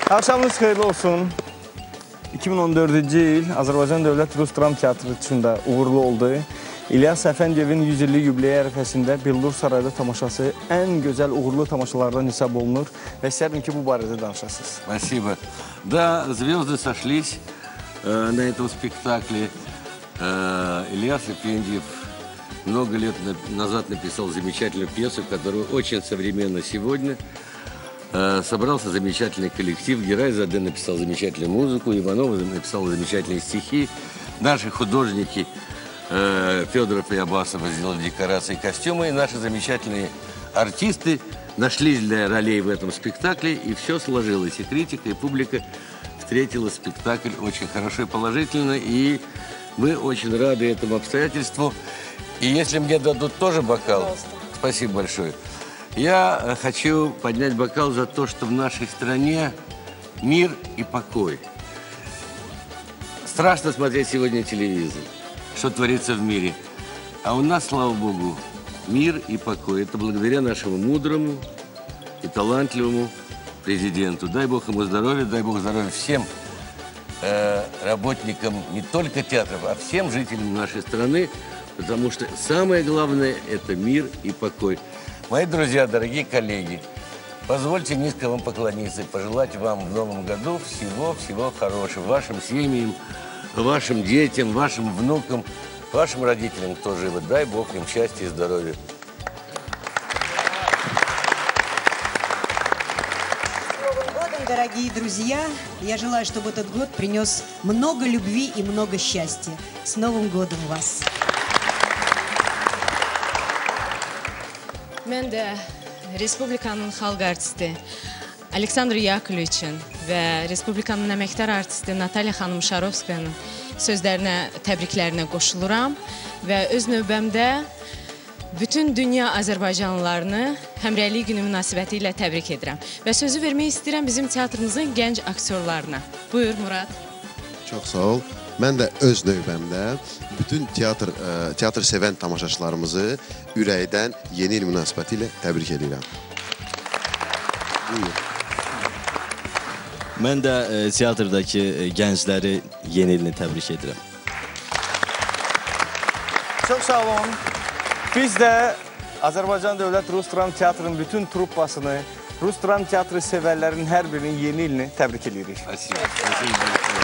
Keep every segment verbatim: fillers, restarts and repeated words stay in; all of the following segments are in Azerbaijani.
Akşamınız xeyirli olsun. iki min on dördüncü il Azərbaycan Dövlət Rus Dram Teatrı üçün də uğurlu oldu. İlyas Əfəndiyevin yüz illik yubileyi ərəfəsində Bildur Sarayda tamaşası ən gözəl uğurlu tamaşalardan hesab olunur və istərdim ki, bu barədə danışasınız. Спасибо. Да, звезды сошлись э, на этом спектакле. Э, Ильяс Эфендиев много лет на, назад написал замечательную пьесу, которая очень современна сегодня. Э, собрался замечательный коллектив. Герай Заде написал замечательную музыку, Иванов написал замечательные стихи. Наши художники э, Федоров и Абасова сделали декорации и костюмы. И наши замечательные артисты нашлись для ролей в этом спектакле. И все сложилось. И критика, и публика встретила спектакль очень хорошо и положительно. И мы очень рады этому обстоятельству. И если мне дадут тоже бокал, пожалуйста. Спасибо большое. Я хочу поднять бокал за то, что в нашей стране мир и покой. Страшно смотреть сегодня телевизор, что творится в мире. А у нас, слава Богу, мир и покой. Это благодаря нашему мудрому и талантливому президенту. Дай Бог ему здоровья, дай Бог здоровья всем э, работникам не только театров, а всем жителям нашей страны. Потому что самое главное – это мир и покой. Мои друзья, дорогие коллеги, позвольте низко вам поклониться и пожелать вам в новом году всего-всего хорошего. Вашим семьям, вашим детям, вашим внукам, вашим родителям, кто живы. Дай Бог им счастья и здоровья. С Новым годом, дорогие друзья! Я желаю, чтобы этот год принес много любви и много счастья. С Новым годом вас! Mən də Respublikanın xalq artisti Aleksandr Yakovleviçin və Respublikanın əməkdar artisti Natalya xanım Şarovskayanın sözlərinə, təbriklərinə qoşuluram və öz növbəmdə bütün dünya Azərbaycanlılarını həmrəylik günü münasibəti ilə təbrik edirəm. Və sözü vermək istəyirəm bizim teatrımızın gənc aktyorlarına. Buyur Murad. Çox sağ ol. Mən də öz növbəmdə bütün teatr, ə, teatr sevən tamaşaçılarımızı ürəkdən yeni il münasibəti ilə təbrik edirəm. Buyur. Mən də ə, teatrdakı ə, gəncləri yeni ilini təbrik edirəm. Çox sağ olun. Biz də Azərbaycan Dövlət Rus Dram Teatrının bütün truppasını, Rus Dram Teatrı sevərlərin hər birinin yeni ilini təbrik edirik. Спасибо.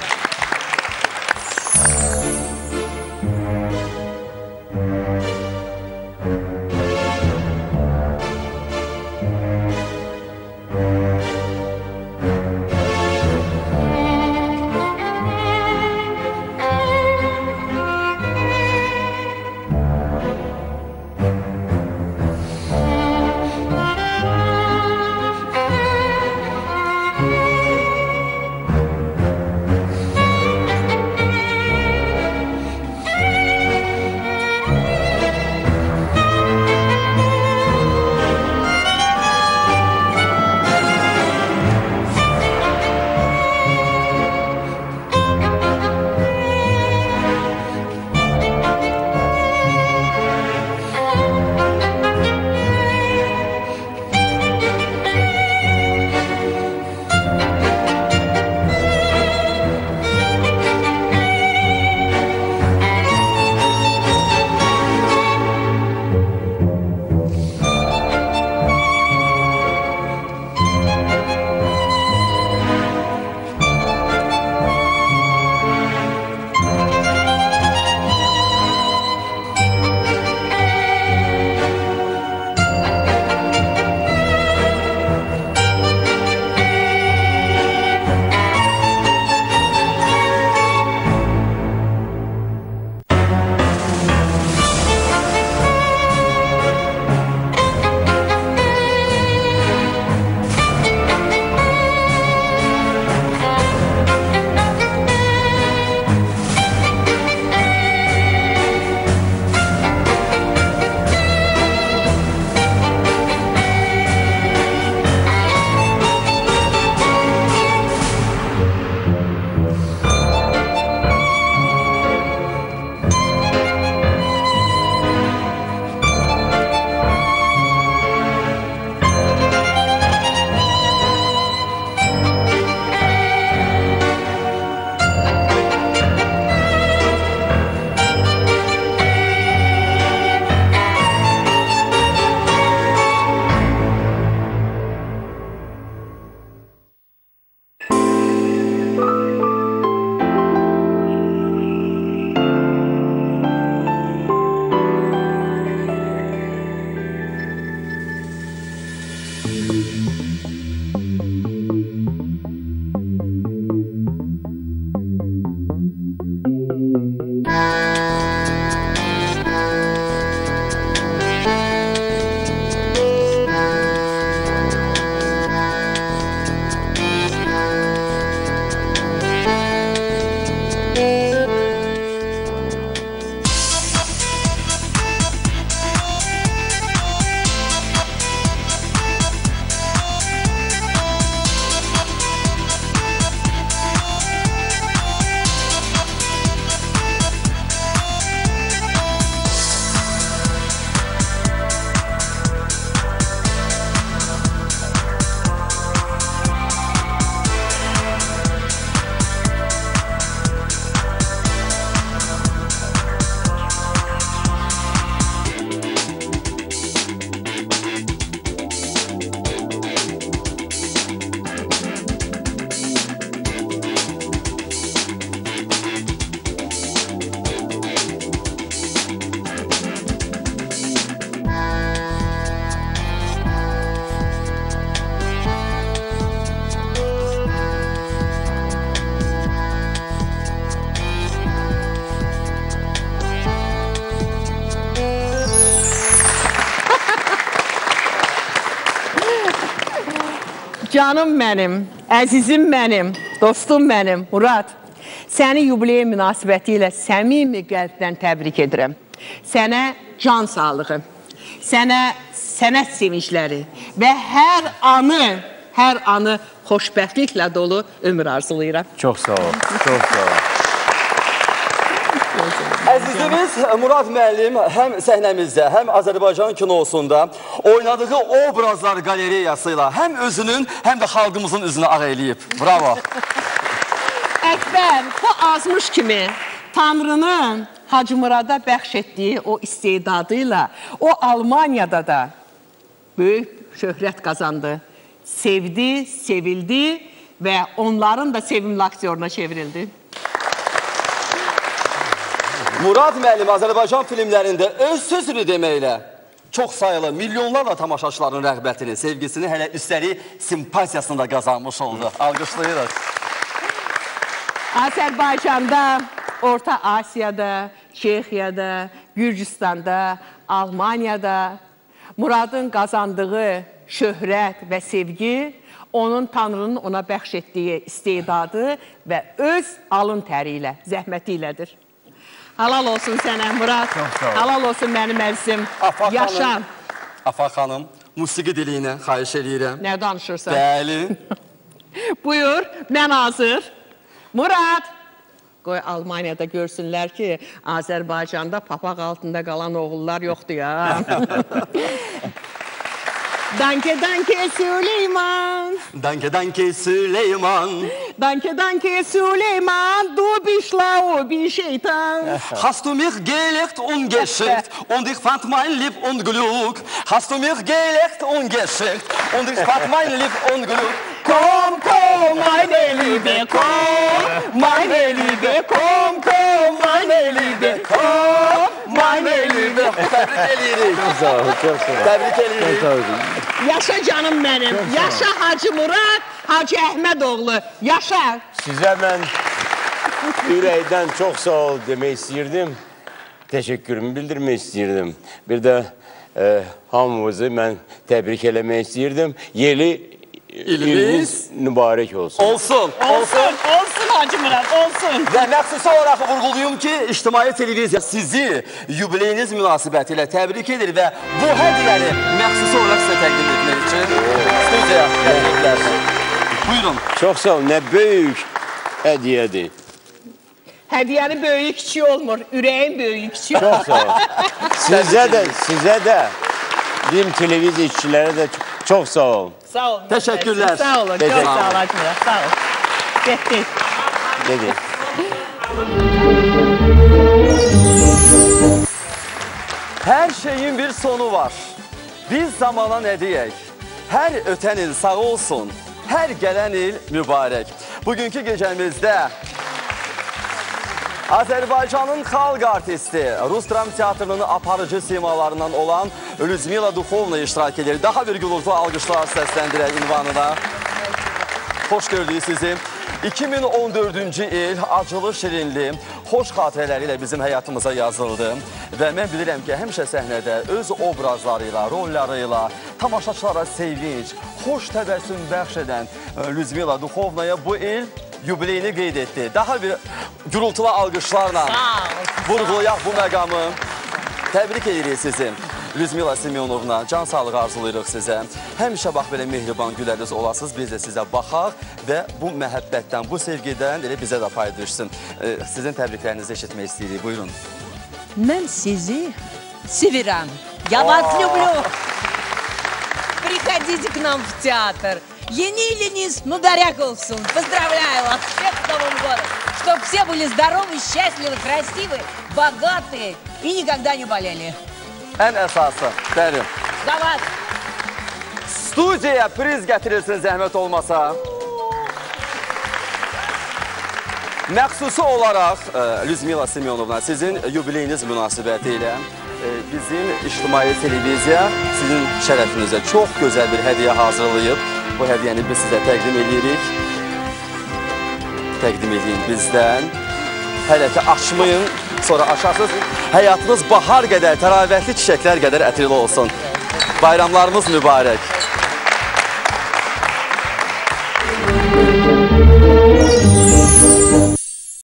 canım mənim, əzizim mənim, dostum mənim, Murad. Səni yubileyi münasibəti ilə səmimi qəlbdən təbrik edirəm. Sənə can sağlığı, sənə sənət sevincləri və hər anı, hər anı xoşbəxtliklə dolu ömür arzulayıram. Çox sağ ol, çox sağ ol. Əzizimiz Murad müəllim həm səhnəmizdə, həm Azərbaycan kinosunda oynadığı obrazlar qalereyası ilə həm özünün, həm də xalqımızın üzünü ağ eləyib. Bravo. Əkbər, bu azmış kimi Tanrının Hacı Murada bəxş etdiyi o istedadıyla o Almaniyada da böyük şöhrət qazandı. Sevdi, sevildi və onların da sevimli aktyoruna çevrildi. Murad müəllim Azərbaycan filmlərində öz sözünü deməklə çox sayılı milyonlarla tamaşaçıların rəğbətini, sevgisini, hələ üstəlik simpatiyasını da qazanmış oldu. Alqışlayırıq. Azərbaycanda, Orta Asiyada, Çexiyada, Gürcüstanda, Almaniyada Muradın qazandığı şöhrət və sevgi onun Tanrının ona bəxş etdiyi istedadı və öz alın təri ilə, zəhməti ilədir. Halal olsun sənə Murad, halal olsun mənim əzizim, yaşa. Afaq xanım, musiqi diliyinə xahiş edirəm. Nə danışırsan? Bəli. Buyur, mən hazır. Murad, qoy Almaniyada görsünlər ki, Azərbaycanda papaq altında qalan oğullar yoxdur ya. Danke, danke Süleyman. Danke, danke Süleyman. Danke, danke Süleyman. Du bist schlau wie Scheitern. Hast du mich gelegt und geschickt und ich fand mein Lieb und Glück. Hast du mich gelegt und geschickt und ich fand mein Lieb und Glück. Komm, komm, meine Liebe, komm, meine Liebe, komm, komm, meine Liebe, komm, meine Liebe. Təbrik edirik. Çox sağ ol, çox sağ ol. Təbrik edirik. Çox sağ ol. Yaşa canım benim, yaşa Hacı Murad, Hacı Əhmədoğlu, yaşa. Sizə mən ürəkdən çox sağ ol demək istəyirdim. Təşəkkürümü bildirmək istəyirdim. Bir də e, hamımızı mən təbrik eləmək istəyirdim. Yeni iliniz mübarək olsun. Olsun, olsun. Olsun Hacı Murad, olsun. Və məxsusi olaraq vurğuluyum ki, İctimai Televiziya sizi yubileyiniz münasibəti ilə təbrik edir və bu hədiyyəni məxsusi olaraq sizə təqdim etmək üçün studiyaya gəldilər. Buyurun. Çox sağ ol, nə böyük hədiyyədir. Hədiyyənin böyüyü kiçik olmur, ürəyin böyüyü kiçik. Çox sağ ol. Sizə də, sizə də, bizim televiziya işçilərə də çox sağ ol. Sağ olun. Təşəkkürlər. Sağ olun, çox sağ ol Hacı Murad, sağ ol. Getdik. Dedi. Hər şeyin bir sonu var. Biz zamana nə deyək? Hər ötən il sağ olsun, hər gələn il mübarək. Bugünkü gecəmizdə Azərbaycanın xalq artisti, Rus dram teatrının aparıcı simalarından olan Lyudmila Duxovna iştirak edir. Daha bir gürültü alqışlar səsləndirək ünvanına. Xoş gördük sizi. iki min on dördüncü il acılı, şirinli, xoş xatirələri ilə bizim həyatımıza yazıldı. Və mən bilirəm ki, həmişə səhnədə öz obrazlarıyla, rollarıyla, tamaşaçılara sevinç, xoş təbəssüm bəxş edən Lyudmila Duxovnaya bu il yubileyini qeyd etdi. Daha bir gürültülü alqışlarla vurğulayaq bu məqamı. Təbrik edirik sizi. Lyudmila Semyonovna, can sağlığı arzulayırıq sizə. Həmişə bax belə mehriban güləriniz olasınız, biz də sizə baxaq və bu məhəbbətdən, bu sevgidən elə bizə də pay düşsün. Sizin təbriklərinizi eşitmək istəyirik, buyurun. Mən sizi sevirəm. Я вас люблю. Приходите к нам в театр. Yeni iliniz mübarek olsun. Поздравляю вас всех с Новым годом. Чтобы все были здоровы, счастливы, красивы, богатые и никогда не болели. Ən əsası, bəli. За вас. Studiyaya priz gətirilsin zəhmət olmasa. Məxsusi olaraq Lyudmila Semyonovna, sizin yubileyiniz münasibəti ilə bizim İctimai Televiziya sizin şərəfinizə çox gözəl bir hədiyyə hazırlayıb. Bu hədiyyəni biz sizə təqdim edirik. Təqdim edin bizdən. Hələ ki açmayın, sonra açarsınız. Həyatınız bahar qədər, təravətli çiçəklər qədər ətirli olsun. Bayramlarımız mübarək. Müzik